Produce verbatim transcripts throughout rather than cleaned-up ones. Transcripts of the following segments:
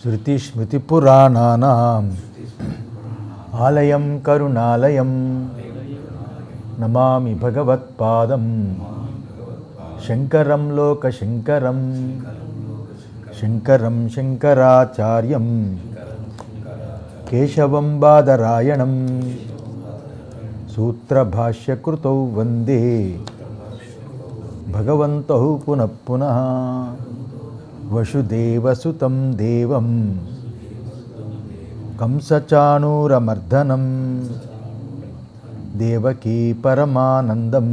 శృతిస్మృతిపురాణానాం ఆలయం కరుణాలయం నమామి భగవత్పాదం శంకరం లోకశంకరం శంకరం శంకరాచార్యం కేశవం బాదరాయణం సూత్రభాష్యకృతౌ వందే భగవంతౌ పునః పునః వసుదేవసుతం దేవం కంసచాణూరమర్దనం దేవకీ పరమానందం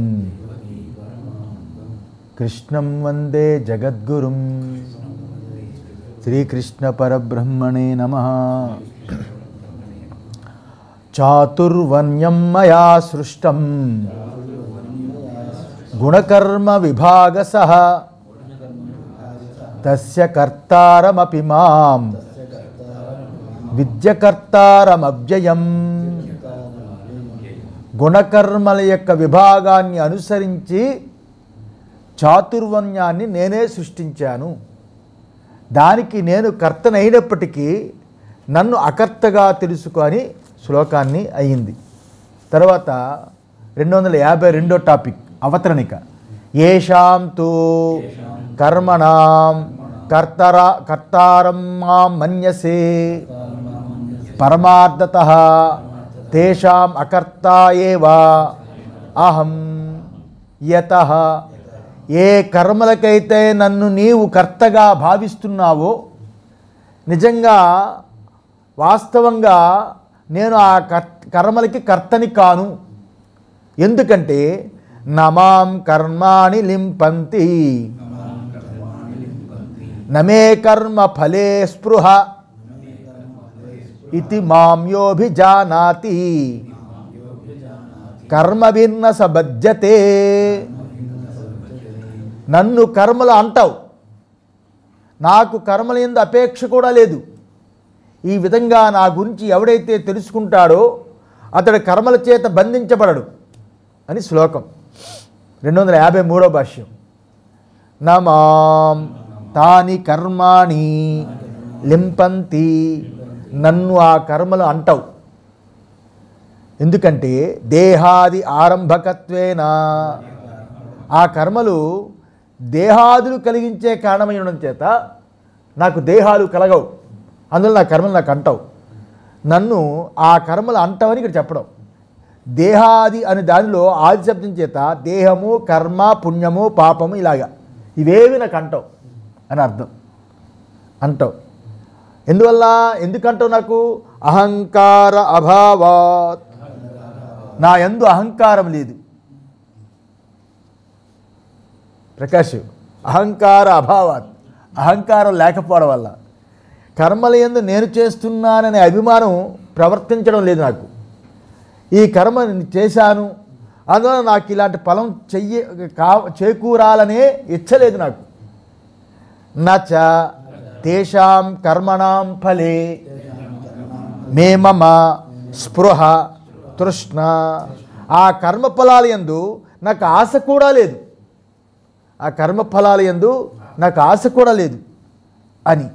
కృష్ణం వందే జగద్గురుం శ్రీకృష్ణ పరబ్రహ్మణే నమః. చాతుర్వర్ణ్యం మయా సృష్టం గుణకర్మ విభాగసః తస్య కర్తారమపి మాం విద్యకర్తారమవ్యయం. గుణకర్మల యొక్క విభాగాన్ని అనుసరించి చాతుర్వర్ణ్యాన్ని నేనే సృష్టించాను. దానికి నేను కర్తనైనప్పటికీ నన్ను అకర్తగా తెలుసుకొని శ్లోకాన్ని అయ్యింది. తర్వాత రెండు వందల యాభై రెండో టాపిక్ అవతరణిక. ఏషాం తు కర్మణాం కర్తరా కర్తారం మాం మన్యసే పరమార్థతః తేషాం అకర్తా ఏవ అహం యతః. ఏ కర్మలకైతే నన్ను నీవు కర్తగా భావిస్తున్నావో నిజంగా వాస్తవంగా నేను ఆ కర్మలకి కర్తని కాను. ఎందుకంటే నమాం కర్మాణి లింపంతి నమే కర్మ ఫలే స్పృహ ఇతి మామ్యోభిజానాతి కర్మభిన్న సబధ్యతే. నన్ను కర్మలు అంటావు, నాకు కర్మల యందు అపేక్ష కూడా లేదు. ఈ విధంగా నా గురించి ఎవడైతే తెలుసుకుంటాడో అతడు కర్మల చేత బంధించబడడు అని శ్లోకం. రెండు వందల యాభై మూడో భాష్యం. నమాం తాని కర్మాణి లింపంతి. నన్ను ఆ కర్మలు అంటావు ఎందుకంటే దేహాది ఆరంభకత్వేన ఆ కర్మలు దేహాదులు కలిగించే కారణమై ఉండడం చేత నాకు దేహాలు కలగవు. అందులో నా కర్మలు నాకు అంటావు. నన్ను ఆ కర్మలు అంటావని ఇక్కడ చెప్పడం. దేహాది అనే దానిలో ఆది శబ్దం చేత దేహము కర్మ పుణ్యము పాపము ఇలాగా ఇవేవి నాకు అంటావు అని అర్థం. అంటావు ఎందువల్ల ఎందుకంటావు? నాకు అహంకార అభావాత్. నా యందు అహంకారం లేదు. ప్రకాష్, అహంకార అభావాత్, అహంకారం లేకపోవడం వల్ల కర్మల యందు నేను చేస్తున్నాననే అభిమానం ప్రవర్తించడం లేదు నాకు. ఈ కర్మ చేశాను అందువల్ల నాకు ఇలాంటి ఫలం చెయ్య కా చేకూరాలనే ఇచ్చలేదు నాకు. నచ తేషాం కర్మణాం ఫలే మే మమ స్పృహ తృష్ణ. ఆ కర్మఫలాల యందు నాకు ఆశ కూడా లేదు. ఆ కర్మఫలాల యందు నాకు ఆశ కూడా లేదు అని.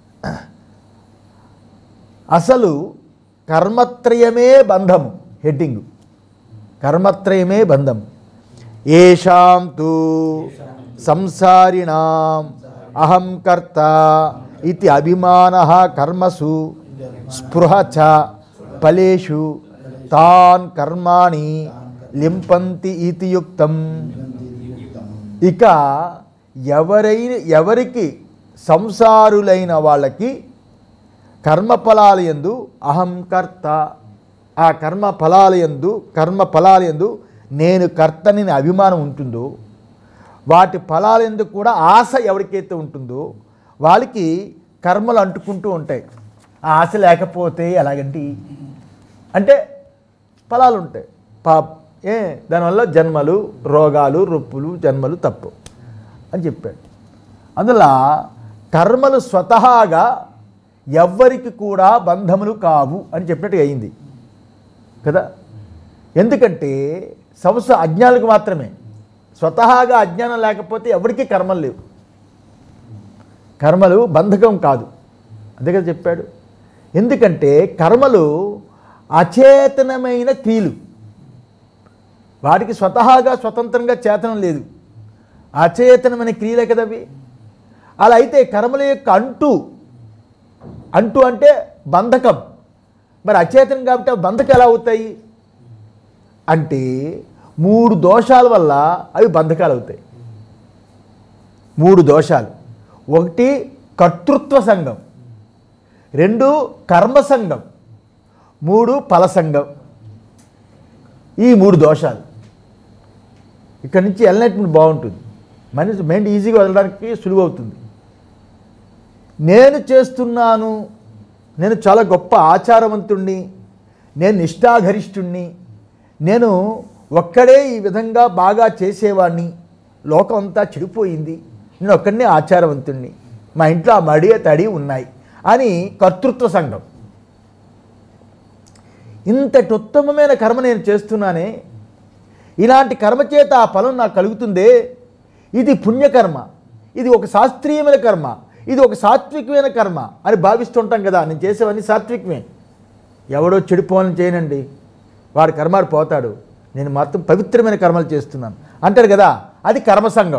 అసలు కర్మత్రయమే బంధము. హెడ్డింగు కర్మత్రయమే బంధం. ఏషాం తు సంసారిణాం అహం కర్త ఇది అభిమానః కర్మసు స్పృహ చ ఫలేషు తాన్ కర్మాణి లింపంతి ఇతి యుక్తం. ఇక ఎవరైన ఎవరికి సంసారులైన వాళ్ళకి కర్మఫలాల యందు అహం కర్త, ఆ కర్మ ఫలాలయందు కర్మ ఫలాలయందు నేను కర్తని అభిమానం ఉంటుందో వాటి ఫలాలందు కూడా ఆశ ఎవరికైతే ఉంటుందో వాళ్ళకి కర్మలు అంటుకుంటూ ఉంటాయి. ఆ ఆశ లేకపోతే ఎలాగంటి అంటే ఫలాలు ఉంటాయి. పా ఏ దానివల్ల జన్మలు రోగాలు రొప్పులు జన్మలు తప్పు అని చెప్పాడు. అందువల్ల కర్మలు స్వతహాగా ఎవ్వరికి కూడా బంధములు కావు అని చెప్పినట్టు అయింది కదా. ఎందుకంటే సంస్థ అజ్ఞానులకు మాత్రమే. స్వతహాగా అజ్ఞానం లేకపోతే ఎవరికీ కర్మలు లేవు. కర్మలు బంధకం కాదు. అదే కదా చెప్పాడు. ఎందుకంటే కర్మలు అచేతనమైన క్రియలు, వాటికి స్వతహాగా స్వతంత్రంగా చేతనం లేదు, అచేతనమైన క్రియలే కదా అవి. అలా అయితే కర్మల యొక్క అంటు అంటు అంటే బంధకం, మరి అచేతనం కాబట్టి ఆ బంధకం ఎలా అవుతాయి అంటే మూడు దోషాల వల్ల అవి బంధకాలు అవుతాయి. మూడు దోషాలు. ఒకటి కర్తృత్వ సంఘం, రెండు కర్మ సంఘం, మూడు ఫల సంఘం. ఈ మూడు దోషాలు ఇక్కడి నుంచి వెళ్ళినట్టు బాగుంటుంది, మనిషి మైండ్ ఈజీగా వదలడానికి సులువు అవుతుంది. నేను చేస్తున్నాను, నేను చాలా గొప్ప ఆచారవంతుణ్ణి, నేను నిష్ఠాగరిష్ఠుణ్ణి, నేను ఒక్కడే ఈ విధంగా బాగా చేసేవాడిని, లోకం అంతా చెడిపోయింది, నేను ఒక్కడనే ఆచారవంతుణ్ణి, మా ఇంట్లో ఆ మడి తడి ఉన్నాయి అని కర్తృత్వ సంఘం. ఇంతటి ఉత్తమమైన కర్మ నేను చేస్తున్నానే, ఇలాంటి కర్మ చేత ఆ ఫలం నాకు కలుగుతుందే, ఇది పుణ్యకర్మ, ఇది ఒక శాస్త్రీయమైన కర్మ, ఇది ఒక సాత్వికమైన కర్మ అని భావిస్తుంటాం కదా. నేను చేసేవన్నీ సాత్వికమే, ఎవడో చెడిపోవాలని చేయనండి, వాడి కర్మాడు పోతాడు, నేను మాత్రం పవిత్రమైన కర్మలు చేస్తున్నాను అంటారు కదా, అది కర్మసంఘం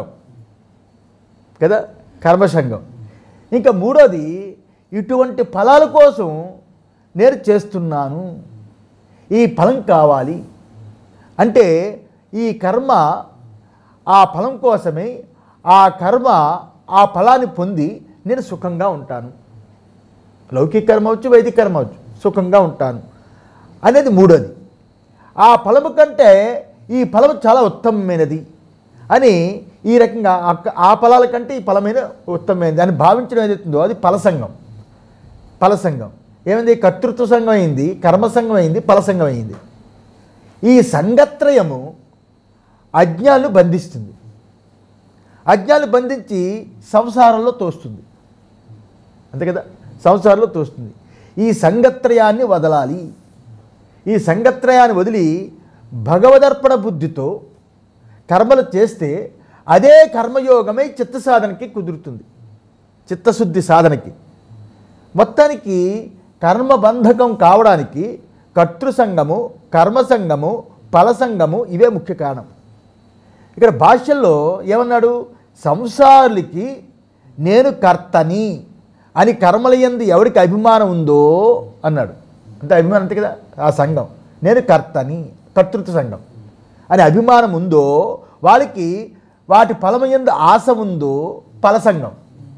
కదా, కర్మసంఘం. ఇంకా మూడోది ఇటువంటి ఫలాల కోసం నేను చేస్తున్నాను, ఈ ఫలం కావాలి అంటే ఈ కర్మ ఆ ఫలం కోసమే, ఆ కర్మ ఆ ఫలాన్ని పొంది నేను సుఖంగా ఉంటాను, లౌకిక కర్మ అవచ్చు వైదిక కర్మ అవచ్చు, సుఖంగా ఉంటాను అనేది మూడోది. ఆ ఫలము కంటే ఈ ఫలము చాలా ఉత్తమమైనది అని ఈ రకంగా ఆ ఫలాల కంటే ఈ ఫలమైన ఉత్తమమైనది అని భావించడం ఏదైతుందో అది ఫలసంగం. ఫలసంగం ఏమైంది? కర్తృత్వ సంఘం అయింది, కర్మసంఘం అయింది, ఫలసంఘం అయింది. ఈ సంగత్రయము అజ్ఞానులు బంధిస్తుంది, అజ్ఞానులు బంధించి సంసారంలో తోస్తుంది, అంతే కదా, సంసారంలో తోస్తుంది. ఈ సంగత్రయాన్ని వదలాలి, ఈ సంగత్రయాన్ని వదిలి భగవదర్పణ బుద్ధితో కర్మలు చేస్తే అదే కర్మయోగమై చిత్త సాధనకి కుదురుతుంది, చిత్తశుద్ధి సాధనకి. మొత్తానికి కర్మబంధకం కావడానికి కర్తృసంగము, కర్మసంగము, ఫలసంగము ఇవే ముఖ్య కారణం. ఇక్కడ భాష్యంలో ఏమన్నాడు? సంసారులకి నేను కర్తని అని కర్మల యందు ఎవరికి అభిమానం ఉందో అన్నాడు. అంటే అభిమానం అంతే కదా, ఆ సంఘం నేను కర్తని, కర్తృత్వ సంఘం అని అభిమానం ఉందో వాళ్ళకి, వాటి ఫలము యందు ఆశ ఉందో ఫలసంఘం,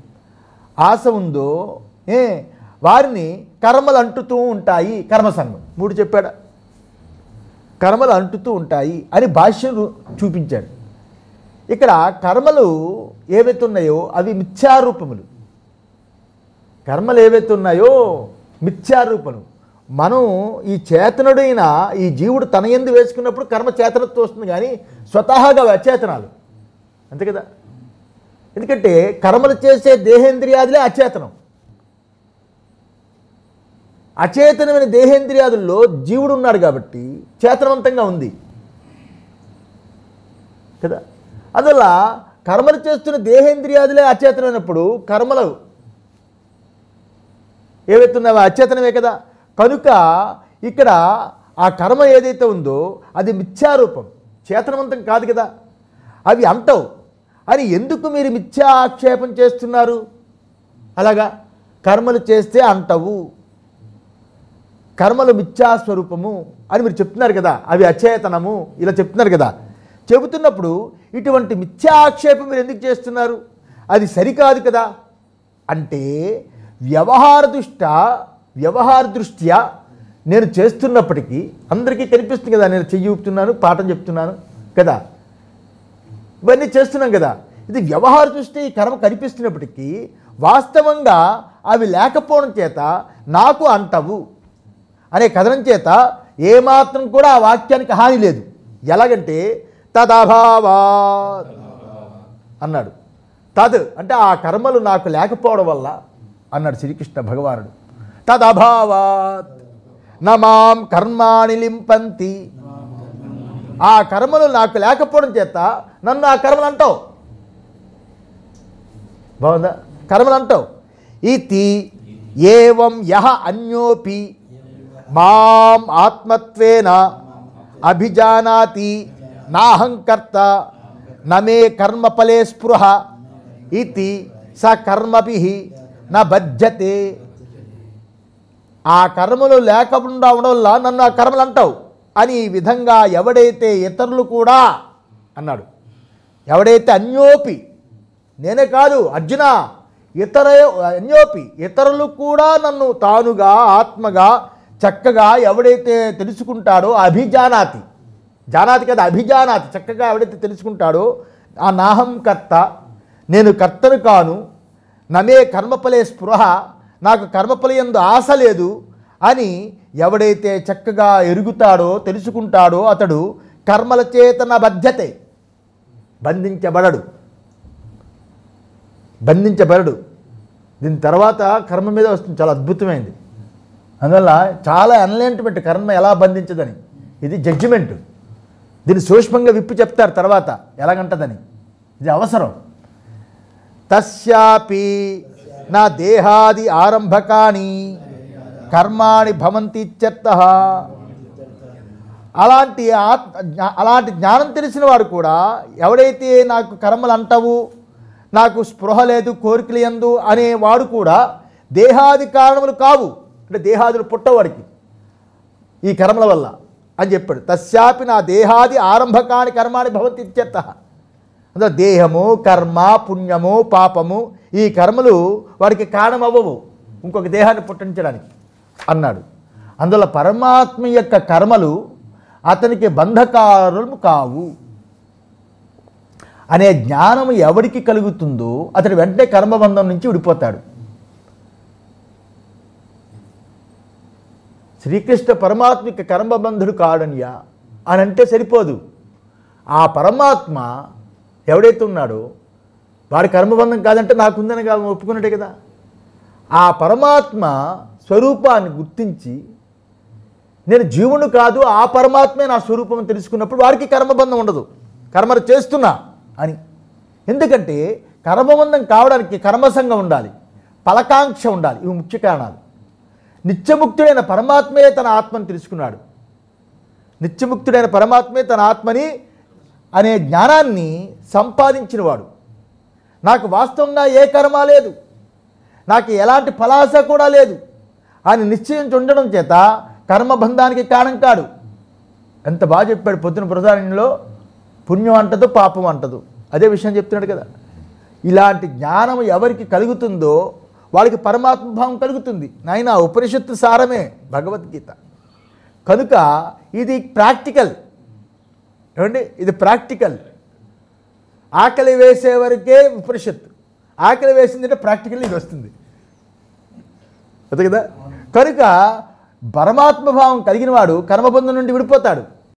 ఆశ ఉందో ఏ వారిని కర్మలు అంటుతూ ఉంటాయి, కర్మసంఘం. మూడు చెప్పాడా, కర్మలు అంటుతూ ఉంటాయి అని భాష్యం చూపించాడు. ఇక్కడ కర్మలు ఏవైతే ఉన్నాయో అవి మిథ్యారూపములు, కర్మలు ఏవైతే ఉన్నాయో మిథ్యారూపములు. మనం ఈ చేతనుడైన ఈ జీవుడు తన యందు వేసుకున్నప్పుడు కర్మ చేతనత్వం వస్తుంది, కానీ స్వతహాగా అచేతనాలు, అంతే కదా. ఎందుకంటే కర్మలు చేసే దేహేంద్రియాదులే అచేతనం, అచేతనమైన దేహేంద్రియాదుల్లో జీవుడు ఉన్నాడు కాబట్టి చేతనవంతంగా ఉంది కదా. అందువల్ల కర్మలు చేస్తున్న దేహేంద్రియాదులే అచేతనమైనప్పుడు కర్మలు ఏవైతే ఉన్నాయో అచేతనమే కదా. కనుక ఇక్కడ ఆ కర్మ ఏదైతే ఉందో అది మిథ్యారూపం, చేతనవంతం కాదు కదా, అవి అంటవు అని ఎందుకు మీరు మిథ్యా ఆక్షేపం చేస్తున్నారు? అలాగా కర్మలు చేస్తే అంటవు, కర్మలు మిథ్యాస్వరూపము అని మీరు చెప్తున్నారు కదా, అవి అచేతనము ఇలా చెప్తున్నారు కదా. చెబుతున్నప్పుడు ఇటువంటి మిథ్యా ఆక్షేపం మీరు ఎందుకు చేస్తున్నారు? అది సరికాదు కదా. అంటే వ్యవహార దృష్ట్యా వ్యవహార దృష్ట్యా నేను చేస్తున్నప్పటికీ అందరికీ కనిపిస్తుంది కదా, నేను చెయ్యి ఊపుతున్నాను, పాఠం చెప్తున్నాను కదా, ఇవన్నీ చేస్తున్నాం కదా. ఇది వ్యవహార దృష్టి ఈ కర్మ కనిపిస్తున్నప్పటికీ వాస్తవంగా అవి లేకపోవడం చేత నాకు అంటవు అనే కథనం చేత ఏమాత్రం కూడా ఆ వాక్యానికి హాని లేదు. ఎలాగంటే తదభావా అన్నాడు. తద్ అంటే ఆ కర్మలు నాకు లేకపోవడం వల్ల అన్నాడు శ్రీకృష్ణ భగవానుడు. తదభావాత్ నమాం కర్మాణి లింపంతి, ఆ కర్మలు నాకు లేకపోవడం చేత నన్ను ఆ కర్మలు అంటావు, బాగుందా, కర్మలు అంటావు. ఇతి ఏవం యహ అన్యోపి మాం ఆత్మత్వేన అభిజానాతి నాహంకర్త నమే కర్మఫలే స్పృహ ఇతి స కర్మభిః న బధ్యతే. ఆ కర్మలు లేకుండా ఉండడం వల్ల నన్ను ఆ కర్మలు అంటావు అని ఈ విధంగా ఎవడైతే ఇతరులు కూడా అన్నాడు. ఎవడైతే అన్యోపి, నేనే కాదు అర్జున, ఇతర అన్యోపి ఇతరులు కూడా నన్ను తానుగా ఆత్మగా చక్కగా ఎవడైతే తెలుసుకుంటాడో అభిజానాతి, జానాతి కదా అభిజానాతి, చక్కగా ఎవడైతే తెలుసుకుంటాడో ఆ నాహం కర్త, నేను కర్తను కాను, నమే కర్మఫలే స్పృహ, నాకు కర్మఫల యందు ఆశ లేదు అని ఎవడైతే చక్కగా ఎరుగుతాడో తెలుసుకుంటాడో అతడు కర్మల చేతన బధ్యతే, బంధించబడడు బంధించబడడు దీని తర్వాత కర్మ మీద వస్తుంది, చాలా అద్భుతమైంది. అందువల్ల చాలా అనలైన్మెంట్ కర్మ ఎలా బంధించదని, ఇది జడ్జిమెంట్. దీన్ని సూక్ష్మంగా విప్పి చెప్తారు తర్వాత ఎలాగంటదని, ఇది అవసరం. తస్యాపి నా దేహాది ఆరంభకాని కర్మాణి భవంతి ఇత్యర్థః. అలాంటి ఆత్ అలాంటి జ్ఞానం తెలిసిన వాడు కూడా ఎవడైతే నాకు కర్మలు అంటావు, నాకు స్పృహ లేదు కోరికలు ఎందు అనేవాడు కూడా దేహాది కారణములు కావు, అంటే దేహాదులు పుట్టవాడికి ఈ కర్మల వల్ల అని చెప్పాడు. తస్యాపి నా దేహాది ఆరంభకాని కర్మాణి భవంతి ఇత్యర్థః. అందులో దేహము కర్మ పుణ్యము పాపము ఈ కర్మలు వాడికి కారణం అవ్వవు ఇంకొక దేహాన్ని పుట్టించడానికి అన్నాడు. అందువల్ల పరమాత్మ యొక్క కర్మలు అతనికి బంధకారులు కావు అనే జ్ఞానం ఎవరికి కలుగుతుందో అతడు వెంటనే కర్మబంధం నుంచి విడిపోతాడు. శ్రీకృష్ణ పరమాత్మకి కర్మబంధుడు కాడనియా అని అంటే సరిపోదు. ఆ పరమాత్మ ఎవడైతే ఉన్నాడో వాడి కర్మబంధం కాదంటే నాకుందని కాదు ఒప్పుకున్నట్టే కదా. ఆ పరమాత్మ స్వరూపాన్ని గుర్తించి నేను జీవుడు కాదు ఆ పరమాత్మే నా స్వరూపం తెలుసుకున్నప్పుడు వాడికి కర్మబంధం ఉండదు, కర్మలు చేస్తున్నా అని. ఎందుకంటే కర్మబంధం కావడానికి కర్మసంగం ఉండాలి, ఫలకాంక్ష ఉండాలి, ఇవి ముఖ్య కారణాలు. నిత్యముక్తుడైన పరమాత్మే తన ఆత్మని తెలుసుకున్నాడు. నిత్యముక్తుడైన పరమాత్మే తన ఆత్మని అనే జ్ఞానాన్ని సంపాదించినవాడు. నాకు వాస్తవంగా ఏ కర్మ లేదు, నాకు ఎలాంటి ఫలాస కూడా లేదు అని నిశ్చయించి ఉండడం చేత కర్మబంధానికి కారణం కాడు. ఎంత బాగా చెప్పాడు పొద్దున ప్రధానంలో, పుణ్యం అంటదు పాపం అంటదు, అదే విషయం చెప్తున్నాడు కదా. ఇలాంటి జ్ఞానం ఎవరికి కలుగుతుందో వాళ్ళకి పరమాత్మభావం కలుగుతుంది. నాయన ఉపనిషత్తు సారమే భగవద్గీత కనుక ఇది ప్రాక్టికల్. ఏమండి, ఇది ప్రాక్టికల్. ఆకలి వేసే వరకే ఉపనిషత్తు, ఆకలి వేసిందంటే ప్రాక్టికల్ ఇది వస్తుంది కదా. కనుక పరమాత్మభావం కలిగిన వాడు కర్మబంధం నుండి విడిపోతాడు.